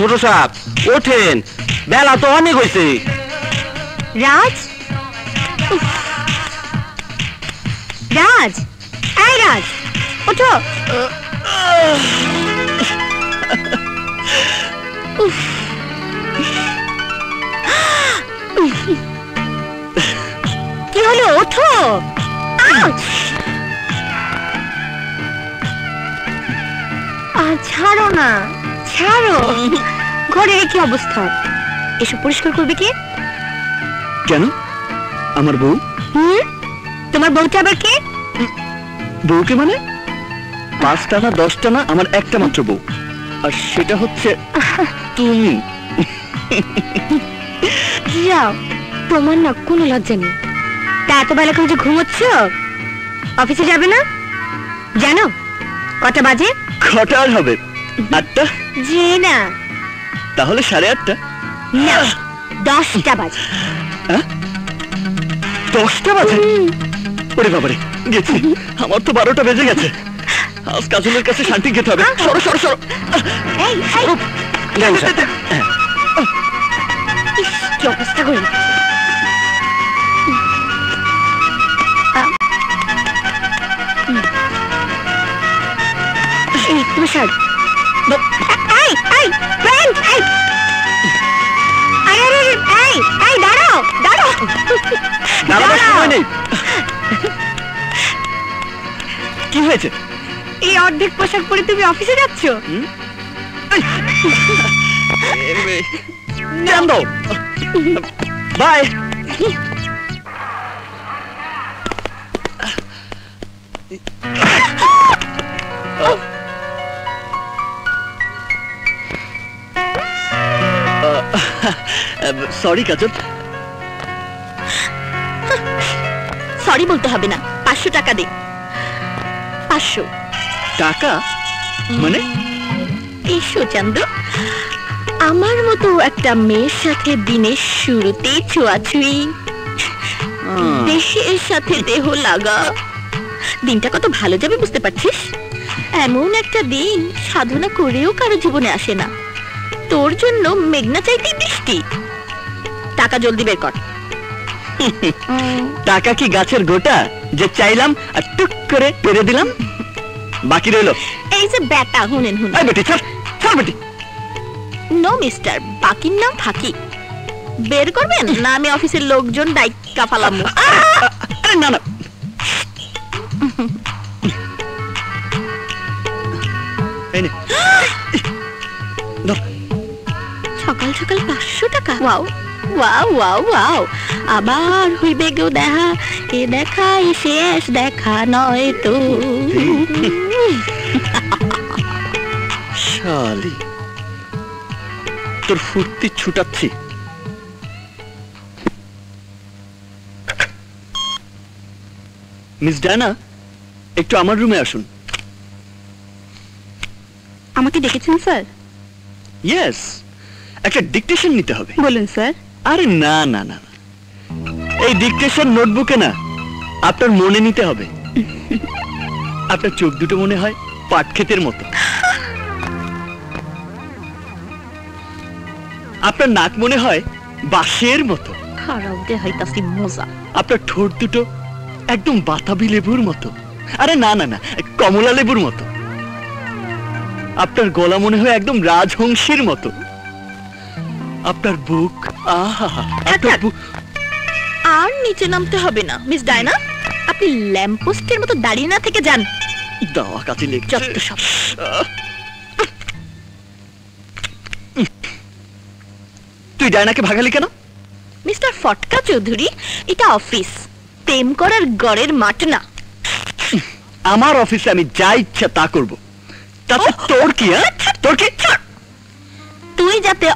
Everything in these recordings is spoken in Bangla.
ছোট সাহেব ওঠেন, বেলা তো অনেক হয়েছে। রাজ, রাজ, এই রাজ, ওঠো। কি হলো, ওঠো। ছাড়ো না, ছাড়ো। ঘরের কি অবস্থা? এসব পরিষ্কার করবে কে? কেন? আমার বউ। তোমার বউটা আবার কে? বউকে মানে 5টা না 10টা না, আমার একটা মাত্র বউ, আর সেটা হচ্ছে তুমি। যাও, তোমার না কোনো লজ্জা নেই। তা এত বেলা করে যে ঘুমোচ্ছ, অফিসে যাবে না? জানো কটা বাজে? কটা আর হবে? 8টা? যে না, তাহলে 8:30? না, 10টা বাজে। 10টা বাজে? ওরে বাবারে, গেছি। আমার তো 12টা বেজে গেছে। আজ কাজলের কাছে শান্তি খেতে হবে। সরো সরো সরো। এই কি অবস্থা করে তুমি স্যার, দাঁড়াও দাঁড়াও সময় নেই। কি হয়েছে? এই অর্ধেক পোশাক পরে তুমি অফিসে যাচ্ছ? বাই। Sorry Kajal. সরি বলতে হবে না, 500 টাকা দে। 500 টাকা? মানে? এসো চান্দু, আমার মতো একটা মেয়ের সাথে দিনের শুরুতেই ছোঁয়াছুঁই, দেহের সাথে দেহ লাগা, দিনটা কত ভালো যাবে বুঝতে পারছিস? এমন একটা দিন সাধনা করেও কারো জীবনে আসে না। তোর জন্য মেঘনা চাইতেই বৃষ্টি। টাকা জলদি বের কর। টাকা কি গাছের গোটা যে চাইলাম আর টুক করে পেরে দিলাম? বাকি রইলো এই যে বেটা, হুনেন হুন। এই বেটি, ছাড় ছাড় বেটি। নো মিস্টার, বাকির নাম ফাঁকি। বের করবেন না আমি অফিসের লোকজন ডাইকা ফালাম। আরে না না, সকাল সকাল 500 টাকা। Wow wow wow wow. আবার হইবে গো দেখা, এ দেখা শেষ দেখা নয় তো। শালি, তোর ফুর্তি ছুটাচ্ছি। মিস ডানা, একটু আমার রুমে আসুন। আমাকে ডেকেছেন স্যার? ইয়েস, একটা ডিকটেশন নিতে হবে। বলুন স্যার। আরে না না না, এই ডিকটেশন নোটবুকে না, আপনার মনে নিতে হবে। আপনার চোখ দুটো মনে হয় পাট ক্ষেতের মতো, আপনার নাক মনে হয় বাঁশের মতো, খারাপ দে হইতাছি মজা। আপনার ঠোঁট দুটো একদম বাতাবি লেবুর মতো, আরে না না না, কমলা লেবুর মতো, আপনার গলা মনে হয় একদম রাজহংসীর মতো, আপনার বুক, আহা, আপনার বুক। আর নিচে নামতে হবে না মিস ডায়না, আপনি ল্যাম্পপোস্টের মতো দাঁড়িয়ে না থেকে যান। দাওয়া কাছে লেগে যত সব। তুই ডায়নাকে ভাগালি কেন? মিস্টার ফটকা চৌধুরী, এটা অফিস, প্রেম করার গড়ের মাঠ না। আমার অফিসে আমি যা ইচ্ছা তা করব, তাতে তোর কি? তোর কি? তুই যাতে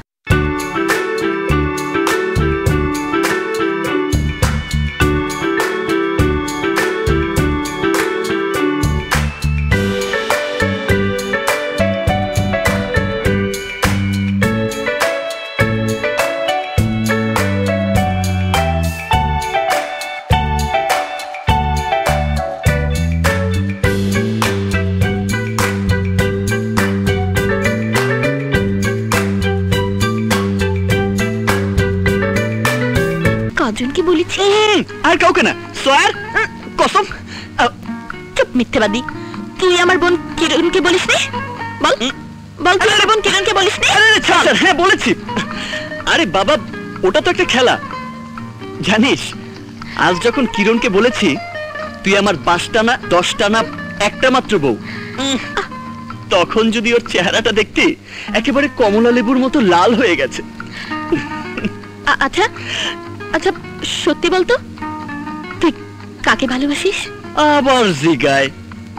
কজনকে বলেছি? আর কাউকে না, সোয়ার কসম। চুপ মিথ্যেবাদী। তুই আমার বোন কিরণকে বলিস নি? বল বল, তুই আমার বোন কিরণকে বলিস নি? হ্যাঁ বলেছি। আরে বাবা, ওটা তো একটা খেলা, জানিস? আজ যখন কিরণকে বলেছি তুই আমার 5টা না 10টা না একটা মাত্র বউ, তখন যদি ওর চেহারাটা দেখতে একেবারে কমলা লেবুর মতো লাল হয়ে গেছে। আচ্ছা আচ্ছা, সত্যি বলতো, তুই কাকে ভালোবাসিস? আবার জিগায়।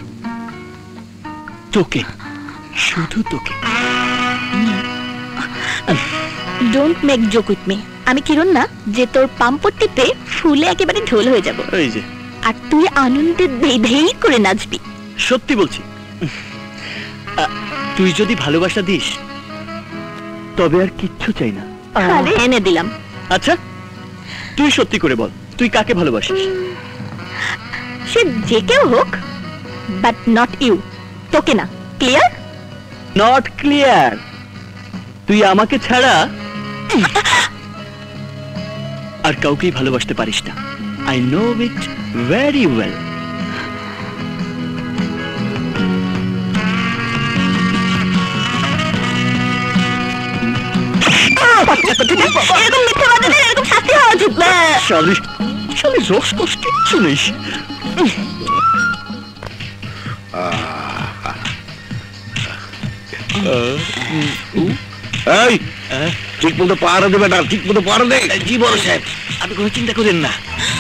তোকে, শুধু তোকে। Don't make joke with me. আমি কিরণ না যে তোর পাম্পটিতে ফুলে একেবারে ঢোল হয়ে যাব, ওই যে, আর তুই আনন্দে ধেই করে নাচবি। সত্যি বলছি, তুই যদি ভালোবাসা দিস তবে আর কিচ্ছু চাই না। আরে এনে দিলাম। আচ্ছা, তুই সত্যি করে বল, তুই কাকে ভালোবাসিস? সে যে কেউ হোক, বাট নট ইউ। তোকে না। ক্লিয়ার? Not clear. তুই আমাকে ছাড়া আর কাউকেই ভালোবাসতে পারিস না। I know it very well. এরকম মিথ্যাবাদীদের এরকম শাস্তি হওয়া উচিত। শালি রস কস কিচ্ছু নেই। এই ঠিক মতো পাহারা দেবে না, ঠিক মতো পাহারা দে। জি বড় সাহেব, আপনি কোনো চিন্তা করেন না।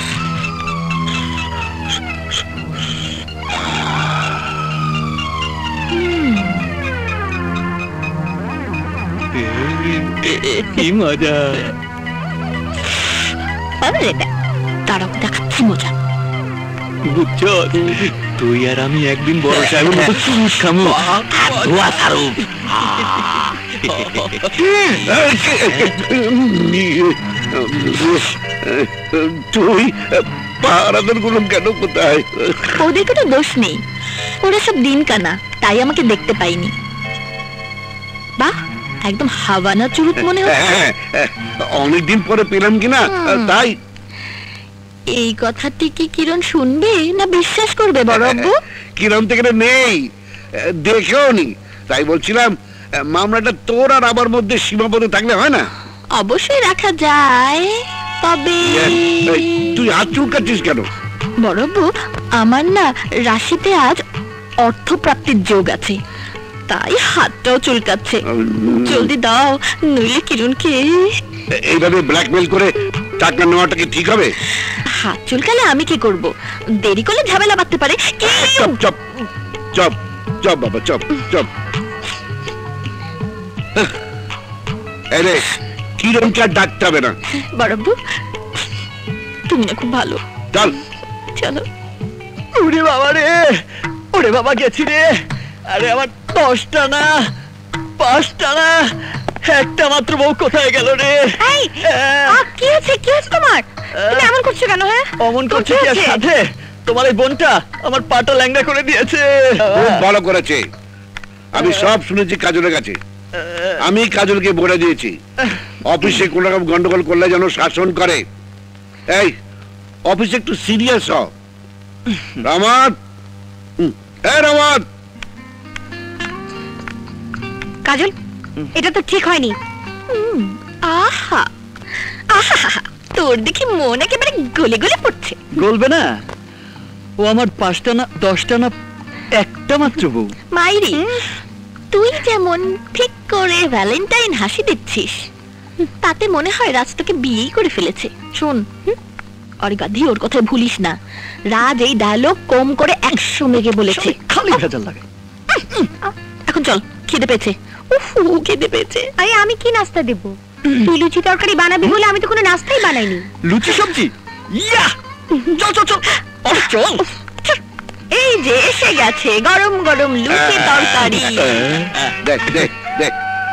কি মজা। তারাও দেখাচ্ছি মজা। বুঝছো, তুই আর আমি একদিন বড় সাহেবের মতো চুমুক খামু। ধোয়া ছাড়ো। তুই পাহারাদের গুলো কেন কোথায়? ওদেরকে তো দোষ নেই, ওরা সব দিন কানা, তাই আমাকে দেখতে পাইনি। বাহ, একদম হাওয়ানা চুরুত মনে হচ্ছে। অনেকদিন পরে পেলাম কিনা, তাই। এই কথাটি কি কিরণ শুনবে না বিশ্বাস করবে বড় আব্বু? কিরণ থেকে নেই, দেখেও নি, তাই বলছিলাম মামলাটা তোর আর আমার মধ্যে সীমাবদ্ধ থাকলে হয় না? অবশ্যই রাখা যায়, তবে তুই হাত চুলকাচ্ছিস কেন? বড় আব্বু, আমার না রাশিতে আজ অর্থপ্রাপ্তির যোগ আছে, তাই হাতটাও চুলকাচ্ছে। জলদি দাও, নইলে কিরণকে। এইভাবে ব্ল্যাকমেল করে টাকা নেওয়াটা কি ঠিক হবে? হাত চুলকালে আমি কি করব? দেরি করলে ঝামেলা বাঁধতে পারে। চপ চপ চপ চপ বাবা, চপ চপ। আরে কিরণকে আর ডাকতে হবে না। বড়াব্বু, তুমি না খুব ভালো। চল চলো। ওরে বাবা রে, ওরে বাবা গেছি রে। আরে আমার 10টা না 5টা না একটা মাত্র বউ কোথায় গেল রে? এই, কি হয়েছে? কি হয়েছে তোমার? তুমি এমন করছো কেন? হ্যাঁ, অমন করছে কি? আর সাথে তোমার এই বোনটা আমার পাটা ল্যাংড়া করে দিয়েছে। খুব ভালো করেছে, আমি সব শুনেছি কাজলের কাছে। আমি কাজলকে বলে দিয়েছি অফিসে কোন রকম গন্ডগোল করলে যেন শাসন করে। এই অফিসে একটু সিরিয়াস হ। Ramat, Ramat. কাজল, এটা তো ঠিক হয়নি। আহা আহা, তোর দেখি মন একেবারে গলে গলে পড়ছে। গলবে না, ও আমার 5টা না 10টা না একটা মাত্র বউ। মাইরি, তুই যেমন ঠিক করে ভ্যালেন্টাইন হাসি দিচ্ছিস, তাতে মনে হয় রাজ তোকে বিয়েই করে ফেলেছে। শোন, আর গাধি, ওর কথা ভুলিস না। রাজ এই ডায়লগ কম করে 100 মেগে বলেছে। খালি ভেজাল লাগে। এখন চল, খিদে পেয়েছে। উফ, খিদে পেয়েছে। আরে আমি কি নাস্তা দেব? তুই লুচি তরকারি বানাবি বলে আমি তো কোনো নাস্তাই বানাইনি। লুচি সবজি, ইয়া! চল চল চল চল। এই যে এসে গেছে গরম গরম লুচি তরকারি। দেখ দেখ দেখ,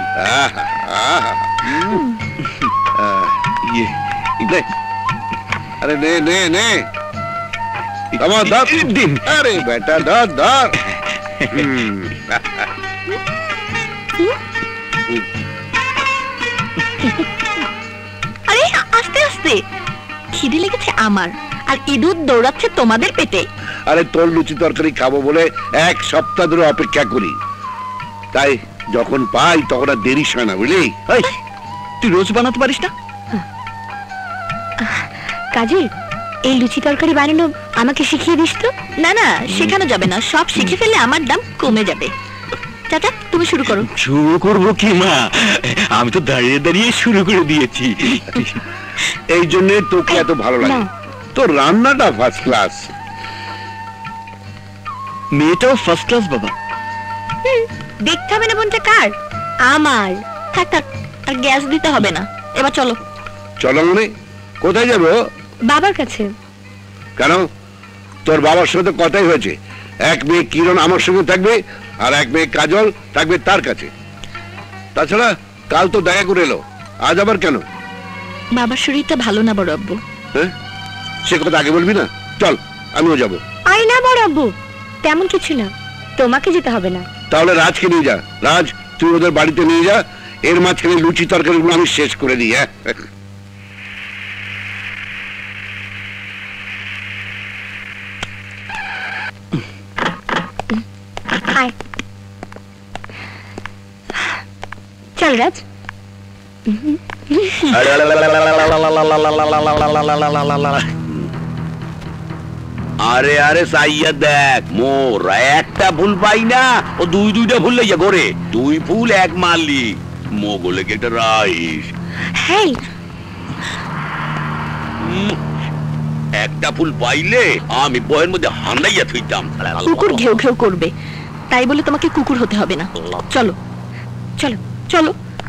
দেখ। আরে নে নে নে, আমার ধর দিন। আরে বেটা ধর ধর। আরে আস্তে আস্তে, খিদে লেগেছে আমার, আর ইঁদুর দৌড়াচ্ছে তোমাদের পেটে। আরে তোর লুচি তরকারি খাবো বলে 1 সপ্তাহ ধরে অপেক্ষা করি, তাই যখন পাই তখন আর দেরি হয় না, বুঝলি? এই, তুই রোজ বানাতে পারিস না? কাজল, এই লুচি তরকারি বানানো আমাকে শিখিয়ে দিস তো। না না, শেখানো যাবে না, সব শিখে ফেললে আমার দাম কমে যাবে। চাচা, তুমি শুরু করো। শুরু করবো কি মা, আমি তো দাঁড়িয়ে দাঁড়িয়ে শুরু করে দিয়েছি। এই জন্য তোকে এত ভালো লাগে, তোর রান্নাটা ফার্স্ট ক্লাস। মেয়েটাও ফার্স্ট ক্লাস বাবা। দেখতে হবে না বোনটা কার? আমার। থাক থাক, আর গ্যাস দিতে হবে না, এবার চলো। চলো মানে কোথায় যাবো? বাবার কাছে। কেন? তোর বাবার সাথে কথাই হয়েছে, এক মেয়ে কিরণ আমার সঙ্গে থাকবে আর এক মেয়ে কাজল থাকবে তার কাছে। তাছাড়া কাল তো দেখা করে এলো, আজ আবার কেন? বাবার শরীরটা ভালো না বড় আব্বু। হ্যাঁ, সে কথা আগে বলবি না, চল আমিও যাবো। আই না বড় আব্বু, তেমন কিছু না, তোমাকে যেতে হবে না। তাহলে রাজকে নিয়ে যা। রাজ, তুই ওদের বাড়িতে নিয়ে যা, এর মাঝখানে লুচি তরকারিগুলো আমি শেষ করে দিই। হ্যাঁ, চল রাজ। আরে আরে সাইয়া দেখ, মোর একটা ভুল পাই না, ও দুইটা ভুল লইয়া ঘরে। 2 ফুল 1 মারলি, মোগলে একটা রাইস। হেই, একটা ফুল পাইলে আমি বয়ের মধ্যে হান্দাইয়া থইতাম। কুকুর ঘেউ ঘেউ করবে, তাই বলে তোমাকে কুকুর হতে হবে না। চলো চলো চলো।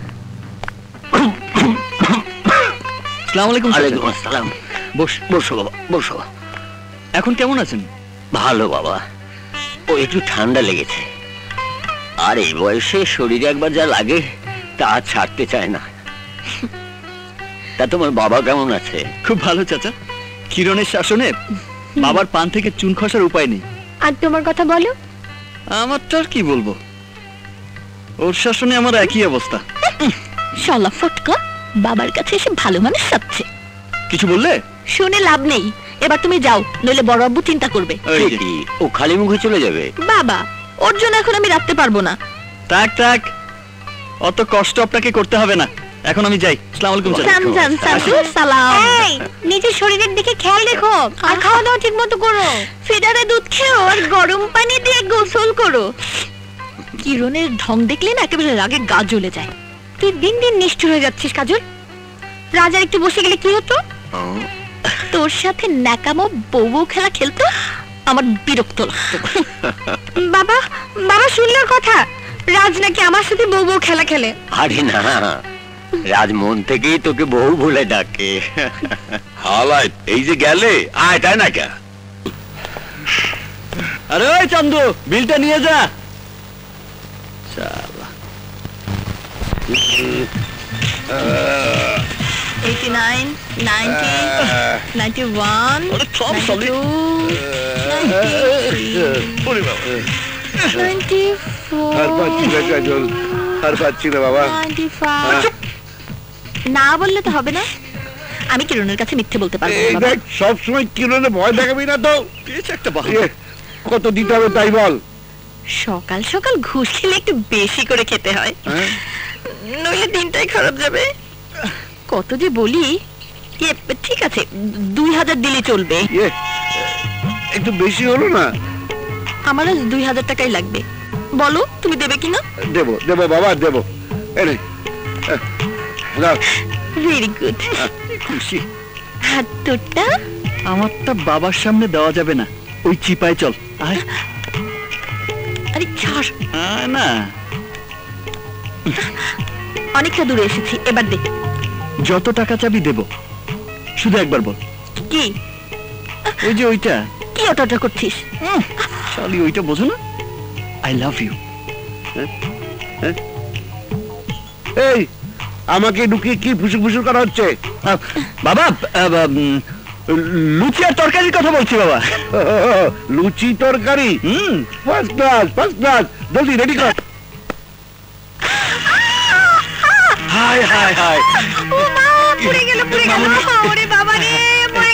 আসসালামু আলাইকুম। ওয়ালাইকুম আসসালাম। বস। বসো বাবা, বসো। এখন কেমন আছেন? ভালো বাবা, ও একটু ঠান্ডা লেগেছে, আর এই বয়সে শরীরে একবার যা লাগে তা আর ছাড়তে চায় না। তা তোমার বাবা কেমন আছে? খুব ভালো চাচা। কিরণের শাসনে বাবার পান থেকে চুন খসার উপায় নেই। আর তোমার কথা বলো। আমার তো আর কি বলবো, ওর শাসনে আমার একই অবস্থা। শালা ফটকা, বাবার কাছে এসে ভালো মানুষ সাজছে। কিছু বললে? শুনে লাভ নেই, এবার তুমি যাও, নইলে বড় আব্বু চিন্তা করবে। এই সে যে, কি, ও খালি মুখে চলে যাবে? বাবা, ওর জন্য এখন আমি রাখতে পারবো না। থাক থাক, অত কষ্ট আপনাকে করতে হবে না, এখন আমি যাই। আসসালামু আলাইকুম চাচা। সামজান সাধু সালাম। এই, নিজের শরীরের দিকে খেয়াল রেখো, আর খাওয়া দাওয়া ঠিক মতো করো। ফিডারে দুধ খেও আর গরম পানি দিয়ে গোসল করো। কিরণের ঢং দেখলে না একেবারে রাগে গা জ্বলে যায়। তুই দিন দিন নিষ্ঠুর হয়ে যাচ্ছিস কাজল। রাজার একটু বসে গেলে কি হতো? তোর সাথে ন্যাকামো বউ খেলা খেলতো, আমার বিরক্ত লাগতো। বাবা, বাবা শুনলার কথা, রাজ নাকি আমার সাথে বউ খেলা খেলে। আরে না, রাজ মন থেকেই তোকে বহু ভুলে ডাকে। হালায় এই যে গেলে, আয় তাই না কে? আরে ওই চান্দু, বিলটা নিয়ে যা। শালা। 89, 90, 91, আরে সব সবই। আর পাচ্ছি না কাজল, আর পাচ্ছি না বাবা। 95। না বললে তো হবে না, আমি কিরণের কাছে মিথ্যে বলতে পারবো এই না। দেখ, সবসময় কিরণে ভয় দেখাবি না তো। পেয়েছে একটা এ, বাহানা। কত দিতে হবে তাই বল। সকাল সকাল ঘুষ খেলে একটু বেশি করে খেতে হয়, হ্যাঁ? নইলে দিনটাই খারাপ যাবে। কত যে বলি। ঠিক আছে, 2000 দিলে চলবে। ইয়ে, একটু বেশি হলো না? আমার আজ 2000 টাকাই লাগবে, বলো তুমি দেবে কিনা? দেবো দেবো বাবা, দেবো। এনে দাও। Very good. খুশি। হাত তোরটা। আমারটা বাবার সামনে দেওয়া যাবে না, ওই চিপায় চল। আয়। আরে ছাড়, আয় না। অনেকটা দূরে এসেছি, এবার দে। যত টাকা চাবি দেব, শুধু একবার বল। কি? ওই যে ওইটা। কি ওটা করছিস? শালি, ওইটা বোঝো না? I love you. এই, আমাকে ঢুকিয়ে কি ফুসুর ফুসুর করা হচ্ছে? বাবা, লুচি আর তরকারির কথা বলছি বাবা। লুচি তরকারি ফার্স্ট ক্লাস, ফার্স্ট ক্লাস। জলদি রেডি কর। Hi hi hi. ও মা, পুড়ে গেল পুড়ে গেল। ওরে বাবা রে,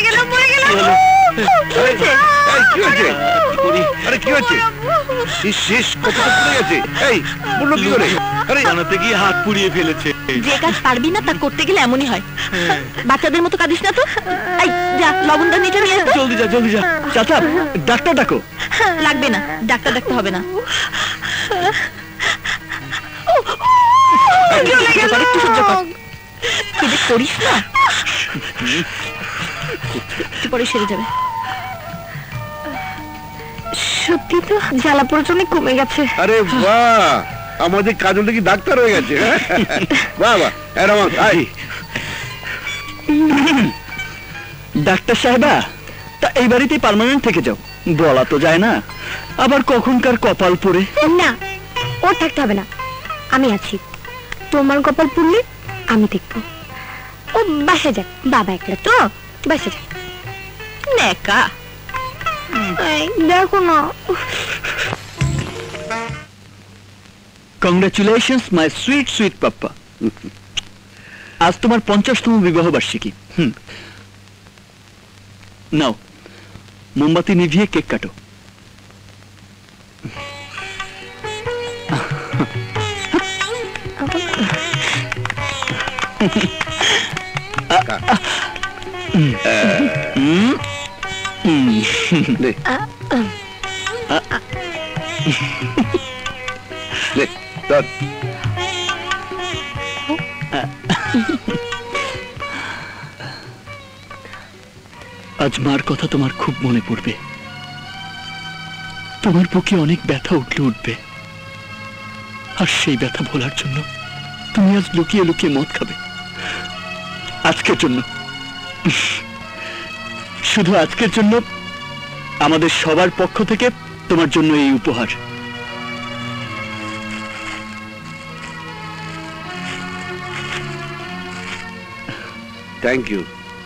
হয়েছে? আরে কি হচ্ছে? শেষ কতটা পড়ে গেছে? এই বললো কি করে? আরে জানাতে গিয়ে হাত পুড়িয়ে ফেলেছে। যে কাজ পারবি না তা করতে গেলে এমনই হয়। বাচ্চাদের মতো কাঁদিস না তো। এই যা লবণ দানিটা নিয়ে আয় তো। জলদি যা জলদি যা। চাচা ডাক্তার ডাকো। লাগবে না, ডাক্তার ডাকতে হবে না। এবার একটু সহ্য কর। কি যে করিস না, একটু পরে সেরে যাবে। সত্যি তো জ্বালা পোড়াটা অনেক কমে গেছে। আরে বাহ, আমাদের কাজলটা কি ডাক্তার হয়ে গেছে? বাহ বাহ, এরকম তাই। ডাক্তার সাহেবা, তা এই বাড়িতেই পার্মানেন্ট থেকে যাও। বলা তো যায় না, আবার কখনকার কপাল পড়ে। না, ওর থাকতে হবে না, আমি আছি। তোমার কপাল পুড়লে আমি দেখবো। ও বাসা যাক, বাবা একলা তো, বাসা যাক। নেকা এই, দেখো না। কংগ্রাচুলেশনস মাই সুইট সুইট পাপ্পা। আজ তোমার 50তম বিবাহ বার্ষিকী। নাও, মোমবাতি নিভিয়ে কেক কাটো। নে। নে, ধর। আজ মার কথা তোমার খুব মনে পড়বে। তোমার বুকে অনেক ব্যথা উঠবে, আর সেই ব্যথা ভোলার জন্য তুমি আজ লুকিয়ে লুকিয়ে মদ খাবে। আজকের জন্য, শুধু আজকের জন্য আমাদের সবার পক্ষ থেকে তোমার জন্য এই উপহার। Thank you.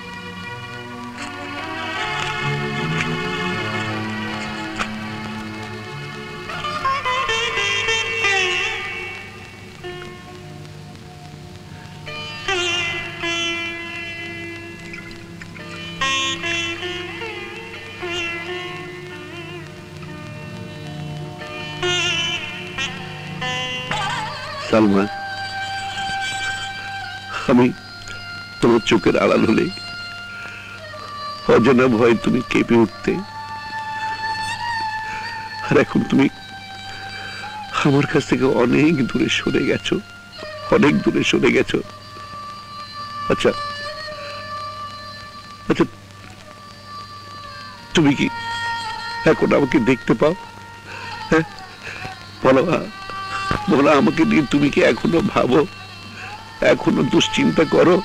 সালমা, আমি তোমার চোখের আড়াল হলে অজানা ভয় তুমি কেঁপে উঠতে, আর এখন তুমি আমার কাছ থেকে অনেক দূরে সরে গেছো, অনেক দূরে সরে গেছো। আচ্ছা আচ্ছা, তুমি কি এখন আমাকে দেখতে পাও? হ্যাঁ বলো, বলো আমাকে নিয়ে তুমি কি এখনো ভাবো, এখনো দুশ্চিন্তা করো?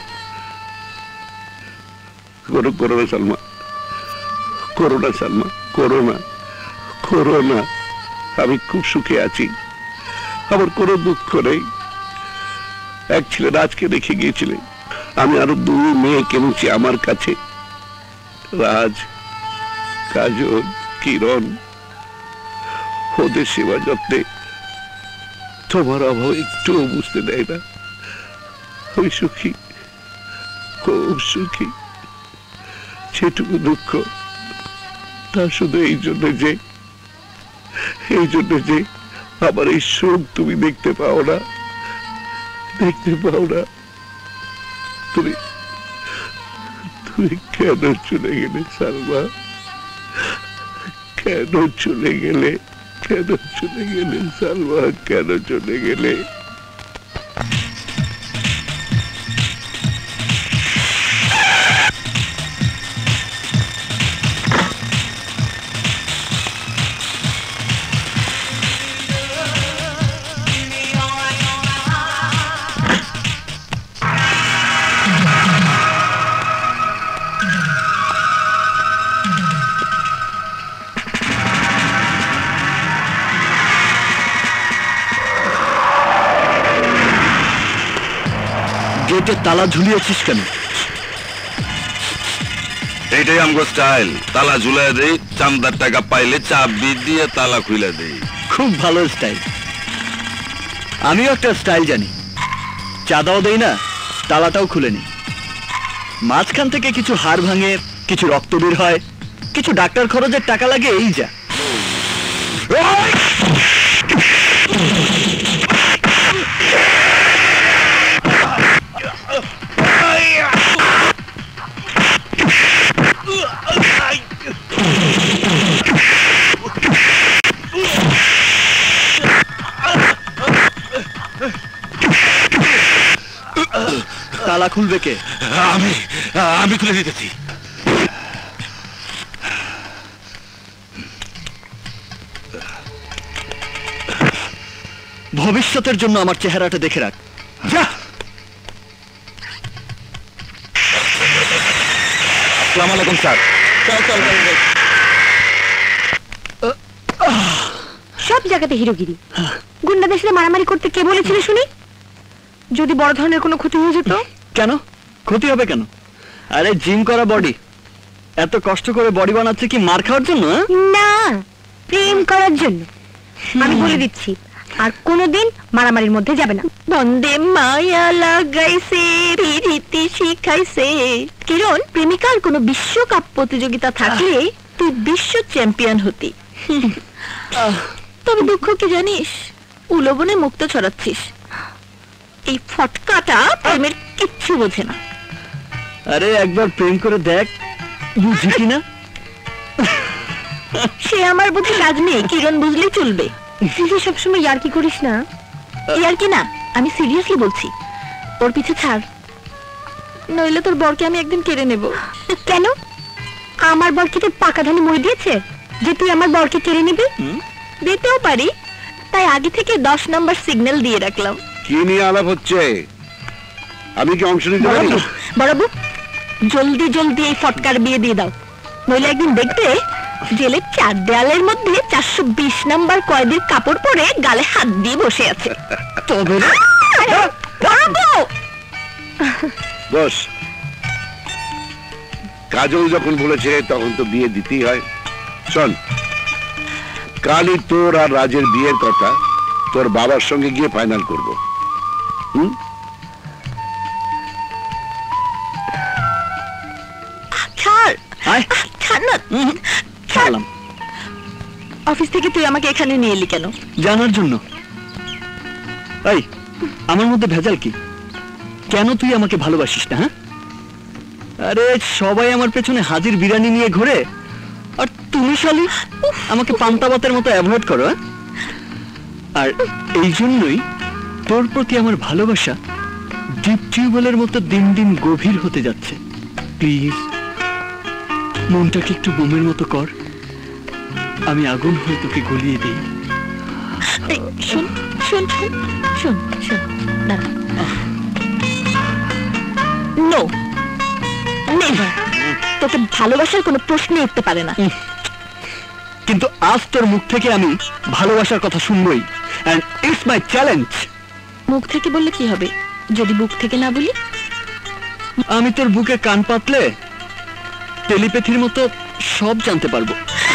করো না সালমা, করো না সালমা, করো না, করো না। আমি খুব সুখে আছি, আমার কোনো দুঃখ নেই। এক ছেলে রাজকে রেখে গিয়েছিলে, আমি আরো 2 মেয়ে কিনেছি আমার কাছে। রাজ, কাজল, কিরণ, ওদের সেবা যত্নে তোমার অভাব একটুও বুঝতে দেয় না। আমি সুখী, খুব সুখী। সেটুকু দুঃখ তা শুধু এই জন্য যে আমার এই সুখ তুমি দেখতে পাও না, দেখতে পাও না। তুমি কেন চলে গেলে সালমা? কেন চলে গেলে? কেন চলে গেলে সালমা? কেন চলে গেলে? গেটে তালা ঝুলিয়েছিস কেন? এইটাই আমগো স্টাইল। তালা ঝুলাই দেই, চান্দার টাকা পাইলে চাবি দিয়ে তালা খুলে দেই। খুব ভালো স্টাইল। আমিও একটা স্টাইল জানি, চাঁদাও দেই না, তালাটাও খুলে নি। মাঝখান থেকে কিছু হাড় ভাঙে, কিছু রক্ত বের হয়, কিছু ডাক্তার খরচের টাকা লাগে এই যা। তালা খুলবে কে? আমি খুলে দিতেছি। ভবিষ্যতের জন্য আমার চেহারাটা দেখে রাখ। যা। আসসালামু আলাইকুম স্যার। সব জায়গাতে হিরোগিরি। গুন্ডাদের সাথে মারামারি করতে কে বলেছিল শুনি? যদি বড় ধরনের কোনো ক্ষতি হয়ে যেত? কেন ক্ষতি হবে কেন? আরে জিম করা বডি, এত কষ্ট করে বডি বানাচ্ছে কি মার খাওয়ার জন্য? না, প্রেম করার জন্য। আমি বলে দিচ্ছি আর কোনোদিন মারামারির মধ্যে যাবে না। বন্দে মায়া লাগাইছে রীতি শিখাইছে। কিরণ, প্রেমিকার কোনো বিশ্বকাপ প্রতিযোগিতা থাকলে তুই বিশ্ব চ্যাম্পিয়ন হতি। তবে দুঃখ কি জানিস, উলবনে মুক্ত ছড়াচ্ছিস। এই ফটকাটা প্রেমের কিচ্ছু বোঝে না। আরে একবার প্রেম করে দেখ, বুঝি কিনা। সে আমার বুঝি কাজ নেই, কিরণ বুঝলেই চলবে। তুই সবসময় ইয়ার্কি করিস না? ইয়ার্কি না, আমি সিরিয়াসলি বলছি। ওর পিছে ছাড়, নইলে তোর বরকে আমি একদিন কেড়ে নেব। কেন? আমার বর কি তোর পাকা ধানে মরে দিয়েছে যে তুই আমার বরকে কেড়ে নিবি? দিতেও পারি, তাই আগে থেকে 10 নম্বর সিগন্যাল দিয়ে রাখলাম। কি নিয়ে আলাপ হচ্ছে? আমি কি অংশ নিতে পারি? বড়বু, জলদি জলদি এই ফটকার বিয়ে দিয়ে দাও, নইলে একদিন দেখবে জেলের 4 দেয়ালের মধ্যে 420 নাম্বার কয়েদির কাপড় পরে গালে হাত দিয়ে বসে আছে। তবে বড়বু! বস, কাজল যখন বলেছে তখন তো বিয়ে দিতেই হয়। শোন, কালই তোর আর রাজের বিয়ের কথা তোর বাবার সঙ্গে গিয়ে ফাইনাল করব। ছাড়, আয়। ছাড় না। ছাড়লাম। অফিস থেকে তুই আমাকে এখানে নিয়ে এলি কেন? জানার জন্য। এই, আমার মধ্যে ভেজাল কি? কেন তুই আমাকে ভালোবাসিস না? হ্যাঁ, আরে সবাই আমার পেছনে হাজির বিরিয়ানি নিয়ে ঘোরে, আর তুমি শালি আমাকে পান্তাবাতের মতো অ্যাভয়েড করো। আর এই জন্যই তোর প্রতি আমার ভালোবাসা ডিপ টিউবওয়েলের মতো দিন দিন গভীর হতে যাচ্ছে। প্লিজ মনটাকে একটু বোমের মতো কর, আমি আগুন হয়ে তোকে গলিয়ে দিই। শোন শোন শোন শোন শোন, দাঁড়া। No, never. তোকে ভালোবাসার কোনো প্রশ্নই উঠতে পারে না। কিন্তু আজ তোর মুখ থেকে আমি ভালোবাসার কথা শুনবই, এন্ড ইটস মাই চ্যালেঞ্জ। মুখ থেকে বললে কি হবে যদি বুক থেকে না বলি? আমি তোর বুকে কান পাতলে টেলিপ্যাথির মতো সব জানতে পারবো।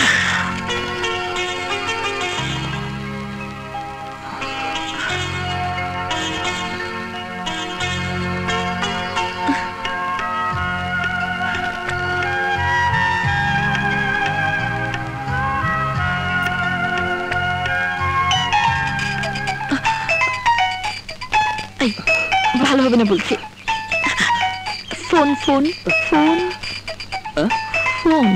ভালো হবে না বলছি। Phone phone phone phone.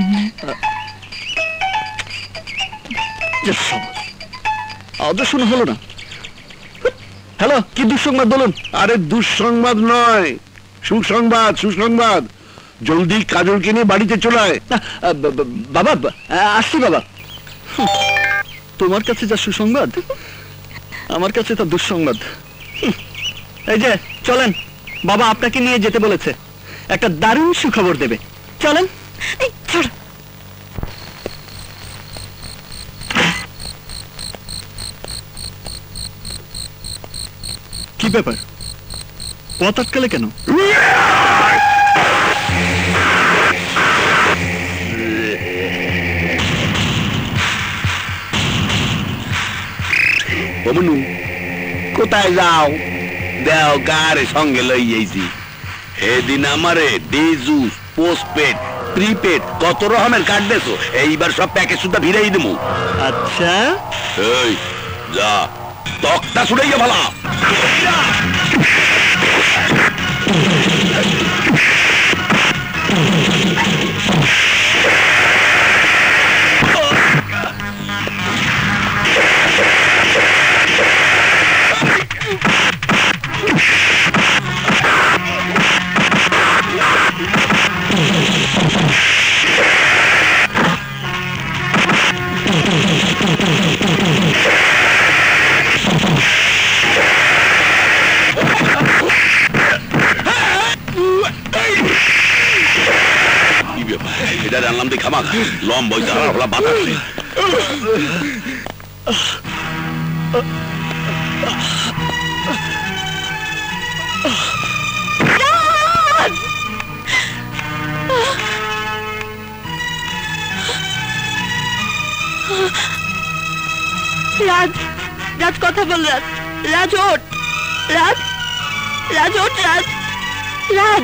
আদৌ শোনা হলো না। হ্যালো, কি দুঃসংবাদ বলুন? আরে দুঃসংবাদ নয়, সুসংবাদ। সুসংবাদ, জলদি কাজলকে নিয়ে বাড়িতে চলে আয়। বাবা, আসছি বাবা। তোমার কাছে যা সুসংবাদ, আমার কাছে তা দুঃসংবাদ। এই যে চলেন, বাবা আপনাকে নিয়ে যেতে বলেছে, একটা দারুণ সুখবর দেবে। চলেন। কি ব্যাপার, পথ আটকালে কেন? বমনু, কোথায় যাও? দেও গারে সঙ্গে লই যাইছি। এদিন আমারে ডিজুস পোস্টপেড প্রিপেড কত রকমের কার্ড দেছো, এইবার সব প্যাকেজ সুদ্ধা ভিড়াই দেবো। আচ্ছা এই যা তক্তা ছুড়াইয়া ভালা। এটা জানলাম দেখে আমার লম্বা বাতাস। রাজ, রাজ কথা বল। রাজ, রাজ ওঠ। রাজ, রাজ ওঠ। রাজ, রাজ,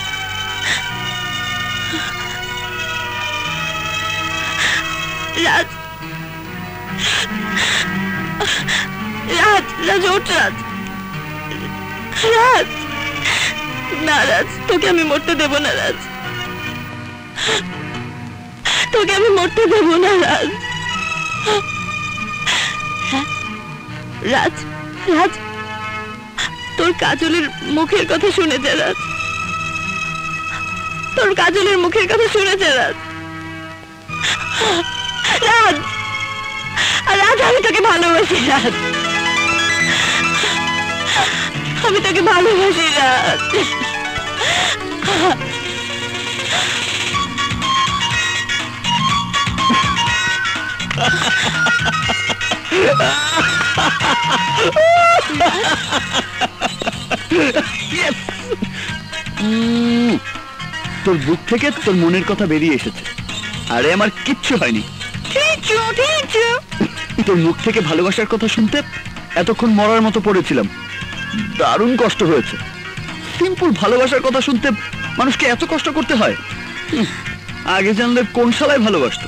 রাজ, রাজ, রাজ ওঠ। রাজ, রাজ, না রাজ, তোকে আমি মরতে দেব না। রাজ, তোকে আমি মরতে দেব না। রাজ, রাজ, রাজ, তোর কাজলের মুখের কথা শুনে যা। রাজ, তোর কাজলের মুখের কথা শুনে যা। রাজ, রাজ, রাজ, আমি তোকে ভালোবাসি। রাজ, আমি তোকে ভালোবাসি। রাজ, তোর বুক থেকে তোর মনের কথা বেরিয়ে এসেছে। আরে আমার কিচ্ছু হয়নি। তোর মুখ থেকে ভালোবাসার কথা শুনতে এতক্ষণ মরার মতো পড়েছিলাম, দারুণ কষ্ট হয়েছে। সিম্পল ভালোবাসার কথা শুনতে মানুষকে এত কষ্ট করতে হয়? আগে জানলে কোন শালায় ভালোবাসতো।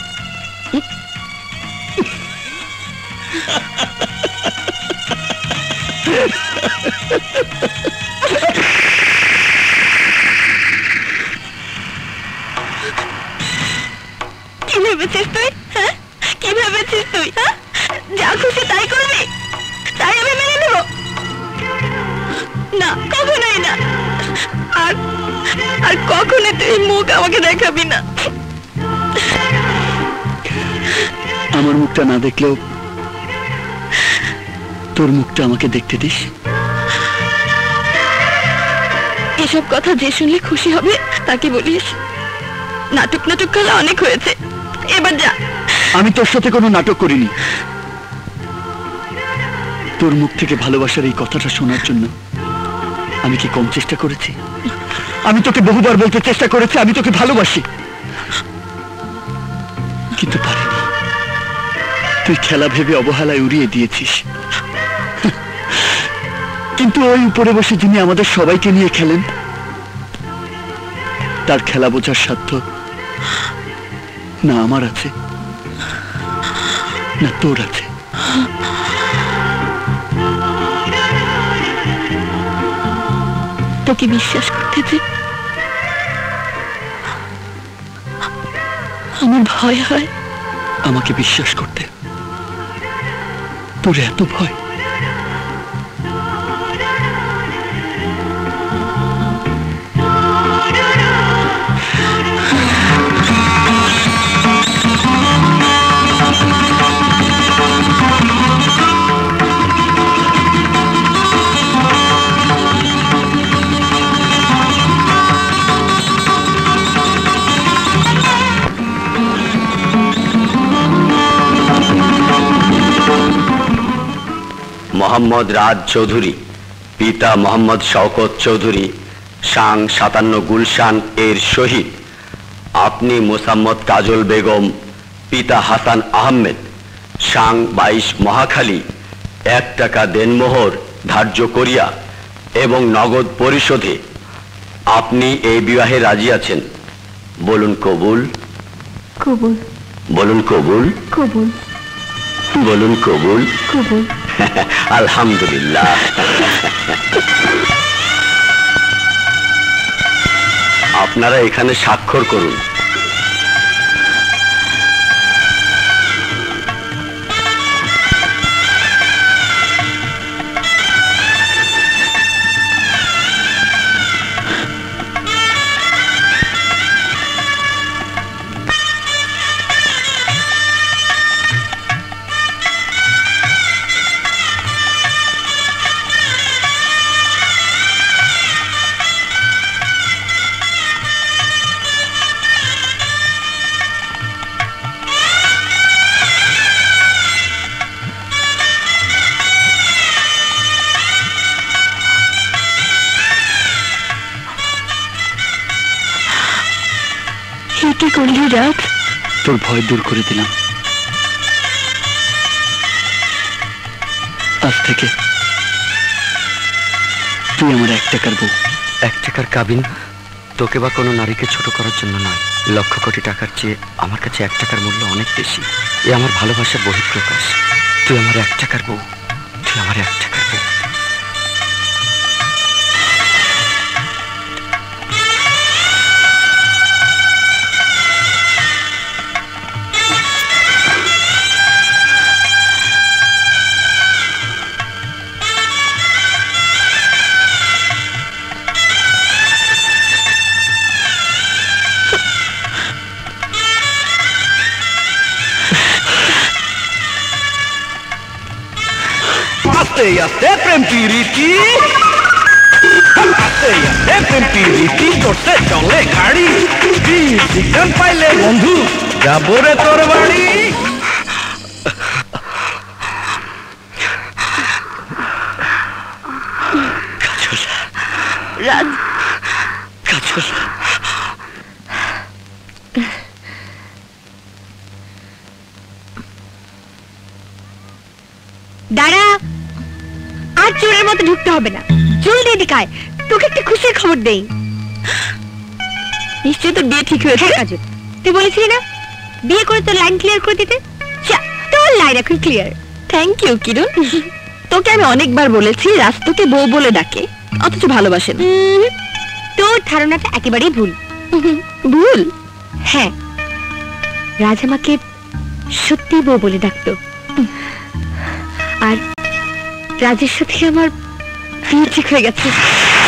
কি ভেবেছিস তুই? হ্যাঁ, কি ভেবেছিস তুই? হ্যাঁ, যা খুশি তাই করবি, তাই আমি মেনে নেব? না, কখনোই না। আর আর কখনোই তুই মুখ আমাকে দেখাবি না। আমার মুখটা না দেখলেও তোর মুখটা আমাকে দেখতে দিস। এসব কথা যে শুনলে খুশি হবে তাকে বলিস। নাটক নাটক খেলা অনেক হয়েছে, এবার যা। আমি তোর সাথে কোনো নাটক করিনি। তোর মুখ থেকে ভালোবাসার এই কথাটা শোনার জন্য আমি কি কম চেষ্টা করেছি? আমি তোকে বহুবার বলতে চেষ্টা করেছি আমি তোকে ভালোবাসি, কিন্তু পারিনি। তুই খেলা ভেবে অবহেলায় উড়িয়ে দিয়েছিস। কিন্তু ওই উপরে বসে যিনি আমাদের সবাইকে নিয়ে খেলেন, তার খেলা বোঝার সাধ্য না আমার আছে না তোর আছে। তোকে বিশ্বাস করতে যে আমার ভয় হয়। আমাকে বিশ্বাস করতে তোর এত ভয়? মোহাম্মদ রাজ চৌধুরী, পিতা মোহাম্মদ শওকত চৌধুরী, সাং 57 গুলশান এর শহীদ। আপনি মোসাম্মদ কাজল বেগম, পিতা হাসান আহমেদ, সাং 22 মহাখালী 1 টাকা দেনমোহর ধার্য করিয়া এবং নগদ পরিশোধে আপনি এই বিবাহে রাজি আছেন। বলুন কবুল। কবুল। বলুন কবুল। কবুল। বলুন কবুল। কবুল। আলহামদুলিল্লাহ। আপনারা এখানে স্বাক্ষর করুন। কি করলি রাত? তোর ভয় দূর করে দিলাম। আজ থেকে তুই আমার 1 টাকার বউ। 1 টাকার কাবিন তোকে বা কোনো নারীকে ছোট করার জন্য নয়, লক্ষ কোটি টাকার চেয়ে আমার কাছে 1 টাকার মূল্য অনেক বেশি। এ আমার ভালোবাসার বহিঃপ্রকাশ। তুই আমার 1 টাকার বউ, তুই আমার 1 টাকার বউ। আস্তে আস্তে প্রেম পিরিতি, আস্তে আস্তে প্রেম পিরিতি করতে চলে গাড়ি। সিগন্যাল পাইলে বন্ধু যাবো রে তোর বাড়ি। রাজ, কাজল, দাঁড়া, আর চোরের মতো ঢুকতে হবে না। জলদি এদিকে আয়, তোকে একটা খুশির খবর দেই। নিশ্চয়ই তোর বিয়ে ঠিক হয়েছে। হ্যাঁ কাজল, তুই বলেছিলি না বিয়ে করে তোর লাইন ক্লিয়ার করে দিতে? যা, তোর লাইন এখন ক্লিয়ার। থ্যাংক ইউ কিরণ। তোকে আমি অনেকবার বলেছি রাজ তোকে বউ বলে ডাকে, অথচ ভালোবাসে না। তোর ধারণাটা একেবারেই ভুল। ভুল? হ্যাঁ, রাজ আমাকে সত্যি বউ বলে ডাকতো। আর রাজের সাথে আমার বিয়ে ঠিক হয়ে গেছে।